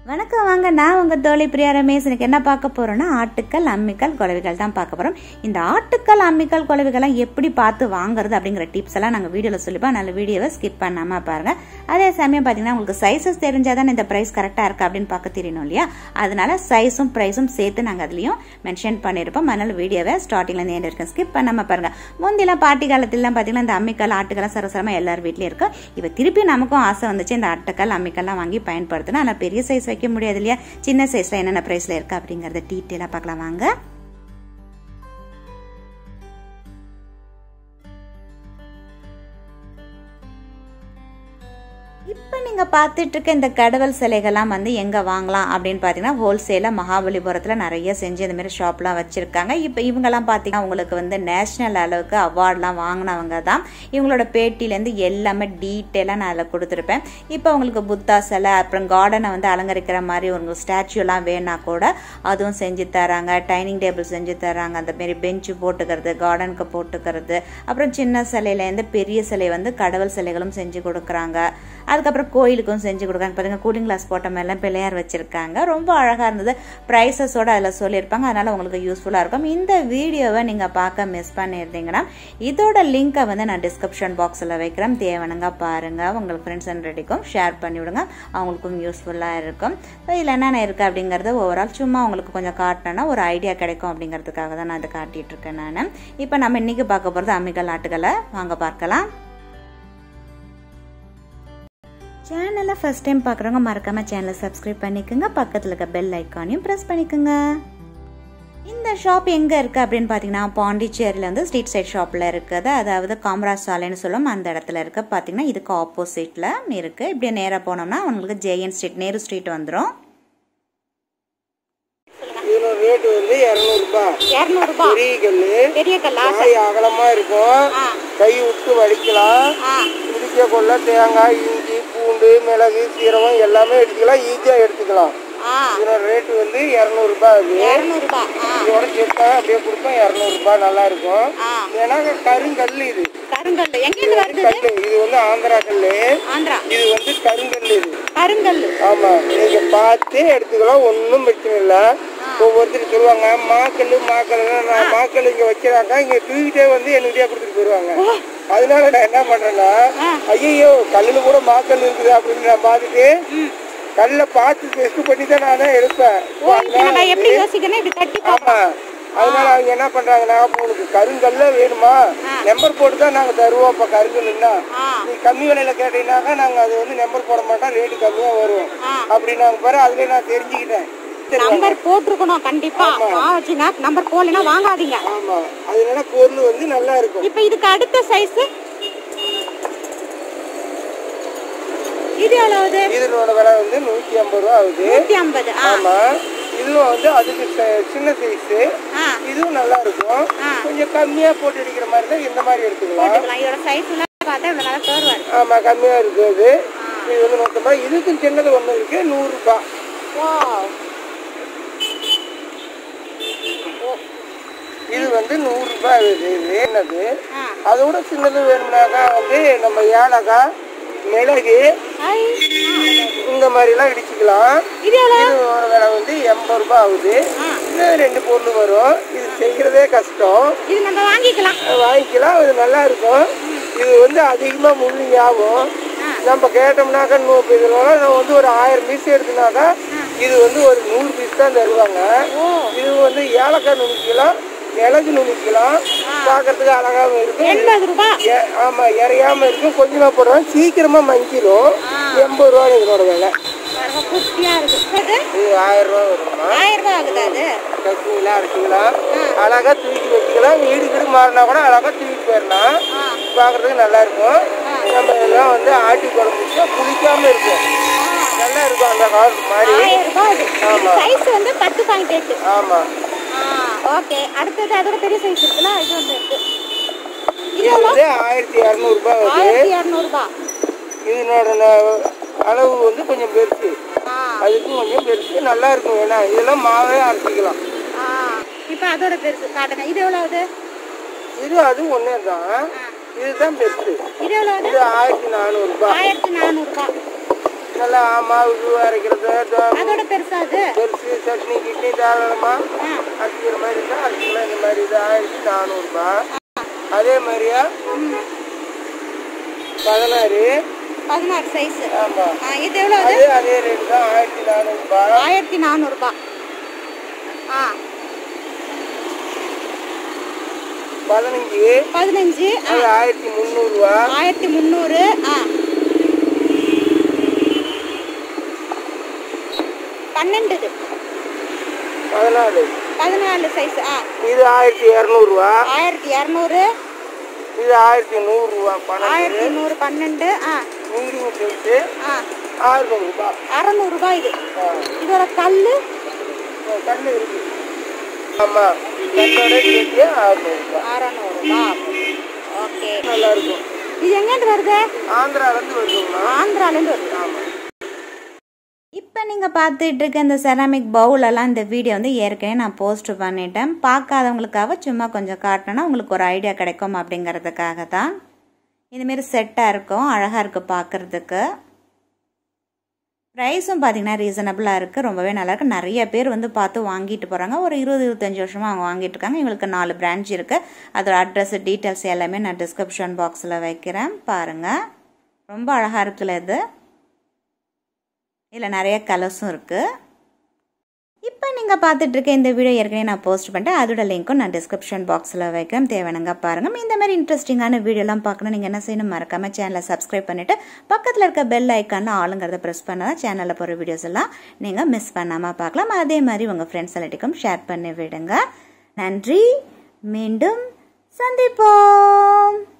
வணக்கம் வாங்க, நான் உங்க தோழி பிரியா ரமேஷ். எனக்கு என்ன பார்க்க போறோம்னா ஆட்டுக்கல் அம்மிக்கல் குளவிகள் தான் பார்க்க போறோம். இந்த ஆட்டுக்கல் அம்மிக்கல் குளவிகள்லாம் எப்படி பார்த்து வாங்குறது அப்படிங்கிற டிப்ஸ் எல்லாம் நாங்கள் வீடியோவில் சொல்லிப்போம். நல்ல வீடியோவை ஸ்கிப் பண்ணாம பாருங்க. அதே சமயம் பார்த்தீங்கன்னா உங்களுக்கு சைஸஸ் தெரிஞ்சாதான் இந்த ப்ரைஸ் கரெக்டாக இருக்கா அப்படின்னு பார்க்க தெரியணும் இல்லையா? அதனால சைஸும் ப்ரைஸும் சேர்த்து நாங்கள் அதுலேயும் மென்ஷன் பண்ணியிருப்போம். அதனால வீடியோவை ஸ்டார்டிங்லேருந்து எண்ட் வரைக்கும் ஸ்கிப் பண்ணாம பாருங்க. முந்திலாம் பாட்டி காலத்திலாம் பார்த்தீங்கன்னா இந்த அம்மிக்கல் ஆட்டுக்கெல்லாம் சரசரமாக எல்லார் வீட்லேயும் இருக்கும். இப்போ திருப்பி நமக்கும் ஆசை வந்துச்சு இந்த ஆட்டுக்கல் அம்மிக்கல்லாம் வாங்கி பயன்படுத்தணும். ஆனால் பெரிய சைஸ் வைக்க முடியாது இல்லையா? சின்ன சைஸ்ல என்னென்ன பிரைஸ்ல இருக்கு அப்படிங்கறத டீட்டெயிலா பார்க்கலாம் வாங்க. இப்போ நீங்கள் பார்த்துட்டு இருக்க இந்த கடவுள் சிலைகள்லாம் வந்து எங்கே வாங்கலாம் அப்படின்னு பார்த்தீங்கன்னா ஹோல்சேலாக மகாபலிபுரத்தில் நிறைய செஞ்சு இந்த மாதிரி ஷாப்லாம் வச்சுருக்காங்க. இப்போ இவங்கெல்லாம் பார்த்தீங்கன்னா உங்களுக்கு வந்து நேஷ்னல் அளவுக்கு அவார்ட்லாம் வாங்கினவங்க தான். இவங்களோட பேட்டிலேருந்து எல்லாமே டீட்டெயிலாக நான் அதில் கொடுத்துருப்பேன். இப்போ உங்களுக்கு புத்தா சிலை, அப்புறம் கார்டனை வந்து அலங்கரிக்கிற மாதிரி உங்களுக்கு ஸ்டாச்சுலாம் வேணா கூட அதுவும் செஞ்சு தராங்க. டைனிங் டேபிள் செஞ்சு தராங்க. அந்த மாரி பெஞ்சு போட்டுக்கிறது, கார்டனுக்கு போட்டுக்கிறது, அப்புறம் சின்ன சிலையிலேருந்து பெரிய சிலை வந்து கடவுள் சிலைகளும் செஞ்சு கொடுக்குறாங்க. அதுக்கப்புறம் கோயிலுக்கும் செஞ்சு கொடுக்குறாங்க. பாருங்க, கூலிங் கிளாஸ் போட்ட மாதிரிலாம் பிள்ளையார் வச்சிருக்காங்க. ரொம்ப அழகாக இருந்தது. ப்ரைஸஸோட அதில் சொல்லியிருப்பாங்க. அதனால உங்களுக்கு யூஸ்ஃபுல்லாக இருக்கும். இந்த வீடியோவை நீங்கள் பார்க்க மிஸ் பண்ணியிருந்தீங்கன்னா இதோட லிங்கை வந்து நான் டிஸ்கிரிப்ஷன் பாக்ஸில் வைக்கிறேன். தேவனுங்க பாருங்க. உங்களுக்கு ஃப்ரெண்ட்ஸ் அண்ட் ரெடிக்கும் ஷேர் பண்ணிவிடுங்க. அவங்களுக்கும் யூஸ்ஃபுல்லாக இருக்கும். இதில் என்னென்ன இருக்குது அப்படிங்கிறது ஓவரால் சும்மா உங்களுக்கு கொஞ்சம் காட்டினேன்னா ஒரு ஐடியா கிடைக்கும் அப்படிங்கிறதுக்காக தான் நான் இதை காட்டிகிட்டு இருக்கேன் நான். இப்போ நம்ம இன்னைக்கு பார்க்க போகிறது அம்மிக்கல் ஆட்டுகளை வாங்க பார்க்கலாம். சேனலை ஃபர்ஸ்ட் டைம் பார்க்குறவங்க மறக்காம சேனலை சப்ஸ்கிரைப் பண்ணிக்கோங்க. பக்கத்தில் இருக்க பெல் ஐக்கானையும் ப்ரெஸ் பண்ணிக்கோங்க. இந்த ஷாப் எங்கே இருக்குது அப்படின்னு பார்த்தீங்கன்னா பாண்டிச்சேரியில் வந்து ஸ்ட்ரீட் சைட் ஷாப்பில் இருக்குது. அதாவது காமராஜ் சாலைன்னு சொல்லுவோம், அந்த இடத்துல இருக்குது. பார்த்தீங்கன்னா இதுக்கு ஆப்போசிட்டில் இருக்குது. இப்படியே நேராக போனோம்னா உங்களுக்கு ஜேஎன் ஸ்ட்ரீட், நேரு ஸ்ட்ரீட் வந்துடும். இதனோட ரேட் வந்து 200 ரூபாய். பெரிய கல்லு அகலமா இருக்கும். கை விட்டு வடிக்கலாம். இடிக்க கொள்ள தேங்காய், இஞ்சி, பூண்டு, மிளகு, சீரகம் எல்லாமே எடுத்துக்கலாம். ஈஸியா எடுத்துக்கலாம். இதனோட ரேட் வந்து 200 ரூபாய். இதோட சேர்த்தா அப்படியே கொடுப்போம் 200 ரூபாய். நல்லா இருக்கும். ஏன்னா கருங்கல் இது. கல்லு இது வந்து ஆந்திரா கல்லு. இது வந்து கருங்கல். இது கருங்கல். ஆமா, நீங்க பார்த்து எடுத்துக்கலாம். ஒன்னும் பிரச்சனை இல்லை. ஒவ்வொருத்தர் சொல்லுவாங்க மாக்கல் மாக்கல் இங்க வைக்கிறாங்க, இங்க தூக்கிட்டே வந்து என்கிட்டயே கொடுத்துட்டு போயிருவாங்க. அதனால நான் என்ன பண்றேன்னா, ஐயோ கல்லுல கூட மாக்கல் இருக்குது அப்படின்னு நான் பார்த்துட்டு கல்ல பார்த்து டெஸ்ட் பண்ணி தான் நானே எடுப்பேன். ஆமா, அதனால அவங்க என்ன பண்றாங்கன்னா, உங்களுக்கு கருங்கல்ல வேணுமா நம்பர் போட்டு தான் நாங்க தருவோம். இப்ப கருங்கல்னா நீ கம்மி விலையில கேட்டீங்கன்னாக்கா நாங்க அது வந்து நம்பர் போட மாட்டோம், ரேட்டு கம்மியா வரும் அப்படின்னாங்க பாரு. அதுல நான் தெரிஞ்சுக்கிட்டேன். நம்பர் போட்டுருக்கணும் கண்டிப்பா. நம்பர் போடலைன்னா வாங்காதீங்க. ஆமா, அதனால பொருள் வந்து நல்லா இருக்கும். இப்போ இதுக்கு அடுத்த சைஸ் இது எவ்வளவு? இதனோட விலை வந்து 150 ரூபா ஆகுது. 150. ஆமா, இதுவும் வந்து அதுக்கு சின்ன சைஸ். இதுவும் நல்லா இருக்கும். கொஞ்சம் கம்மியா போட்டு அடிக்கிற மாதிரி தான் இந்த மாதிரி எடுத்துக்கலாம். இதோட சைஸ்ல பார்த்தா இவ்வளவு நல்லா கவர் வருது. ஆமா, கம்மியா இருக்குது. இது வந்து 150. இதுக்கும் சின்னது ஒண்ணு இருக்கு, 100 ரூபாய். வாவ், இது வந்து 100 ரூபாய். இது என்னது, அதோட சின்னது வேணும்னாக்கா வந்து நம்ம ஏலக்காய், மிளகு இந்த மாதிரி எல்லாம் இடிச்சுக்கலாம். இதோட விலை வந்து 80 ரூபாய் ஆகுது. இது 2 பொருள் வரும். இது செய்யறதே கஷ்டம். இது நம்ம வாங்கிக்கலாம். இது நல்லா இருக்கும். இது வந்து அதிகமா முள்ளு ஆகும். நம்ம கேட்டோம்னாக்கா இதனால நம்ம வந்து ஒரு 1000 பீஸ் எடுத்துனாக்கா இது வந்து ஒரு 100 பீஸ் தான் தருவாங்க. இது வந்து ஏலக்காய் நுணுக்கலாம், மிளகு நுணுக்கலாம். பாக்கிறதுக்கு அழகாவும் இருக்கும். 80 ரூபாய். ஆமா, இறையாம இருக்கும். கொஞ்சமா போடுவோம், சீக்கிரமா மங்கிரும். 80 ரூபாய் இதனோட விலை. இது 1000 ரூபாய் வருமா? 1000 ரூபாய் ஆகுது. அது கட்டிங்களா அரைச்சிக்கலாம். அழகா தூக்கி வச்சுக்கலாம். வீடு மாறினா கூட அழகா தூக்கிட்டு போயிடலாம். பாக்குறதுக்கு நல்லா இருக்கும். நம்ம இதெல்லாம் வந்து ஆட்டி குழம்பு புளிக்காம இருக்கும். நல்லா இருக்கும் அந்த காலத்து மாதிரி. 1000 ரூபாய். ஆமா, சைஸ் வந்து 10.8. ஆமா. ஓகே, அடுத்தது அதோட பெரிய சைஸ் இருக்குல, இது வந்து இருக்கு. இது வந்து 1200 ரூபாய் வருது. 1200 ரூபாய். இதனோட அளவு வந்து கொஞ்சம் பெருசு, அதுக்கும் கொஞ்சம் பெருசு. நல்லா இருக்கும். ஏன்னா இதெல்லாம் மாவே அரைச்சிக்கலாம். இப்போ அதோட பெருசு காட்டுங்க. இது எவ்வளவு? இது அது ஒன்னே தான். இதுதான் பெருசு. இது எவ்வளவு? இது 1400 ரூபாய். 1400 ரூபாய். நல்லா மாவுக்கு அரைக்கிறது அதோட பெருசா அது பெருசு சட்னி கிட்னி தாராளமா அரைக்கிற மாதிரி இருந்தா அரைச்சிக்கலாம். இந்த மாதிரி இது 1400 ரூபாய். அதே மாதிரியா 16 சைஸ். ஆமா இது எவ்வளவு? அதே ரேட் தான் 1400 ரூபாய். 1400 ரூபாய். 15 1300 ரூபாய். 1300. 12 14 சைஸ். இது 1200 ரூபாய். 1200. இது 1100 ரூபாய். 1100 12. மீடியம் சைஸ் 600 ரூபாய். 600 ரூபாய். இது இதோட கல்லு இருக்கு. ஆமா கல்லோட சேர்த்து 600 ரூபாய். 600 ரூபாய். ஓகே நல்லா இருக்கும். இது எங்க இருந்து வருது? ஆந்திரால இருந்து வருதுங்களா? ஆந்திரால இருந்து வருது. ஆமா. இப்போ நீங்கள் பார்த்துட்டு இருக்க இந்த செராமிக் பவுலெல்லாம் இந்த வீடியோ வந்து ஏற்கனவே நான் போஸ்ட் பண்ணிட்டேன். பார்க்காதவங்களுக்காக சும்மா கொஞ்சம் காட்டினா உங்களுக்கு ஒரு ஐடியா கிடைக்கும் அப்படிங்கிறதுக்காக தான். இதுமாரி செட்டாக இருக்கும், அழகாக இருக்குது பார்க்குறதுக்கு. ப்ரைஸும் பார்த்திங்கன்னா ரீசனபிளாக இருக்குது, ரொம்பவே நல்லாயிருக்கு. நிறைய பேர் வந்து பார்த்து வாங்கிட்டு போகிறாங்க. ஒரு 20-25 வருஷமாக அவங்க வாங்கிட்டு இருக்காங்க. இவங்களுக்கு 4 பிரான்ச் இருக்குது. அதோட அட்ரஸ் டீட்டெயில்ஸ் எல்லாமே நான் டிஸ்கிரிப்ஷன் பாக்ஸில் வைக்கிறேன், பாருங்கள். ரொம்ப அழகாக இருக்குல்ல இது. இதில் நிறைய கலர்ஸும் இருக்குது. இப்போ நீங்கள் பார்த்துட்டு இருக்க இந்த வீடியோ ஏற்கனவே நான் போஸ்ட் பண்ணிட்டேன். அதோட லிங்க்கும் நான் டிஸ்கிரிப்ஷன் பாக்ஸில் வைக்கிறேன், தேவையானங்க பாருங்கள். இந்த மாதிரி இன்ட்ரெஸ்டிங்கான வீடியோலாம் பார்க்கணும் நீங்கள் என்ன செய்யணும், மறக்காமல் சேனலை சப்ஸ்கிரைப் பண்ணிவிட்டு பக்கத்தில் இருக்க பெல் ஐக்கானில் ஆளுங்கிறத ப்ரெஸ் பண்ணால் தான் சேனலில் போகிற வீடியோஸ் எல்லாம் நீங்கள் மிஸ் பண்ணாமல் பார்க்கலாம். அதே மாதிரி உங்கள் ஃப்ரெண்ட்ஸ் எல்லாத்துக்கும் ஷேர் பண்ணி விடுங்க. நன்றி, மீண்டும் சந்திப்போம்.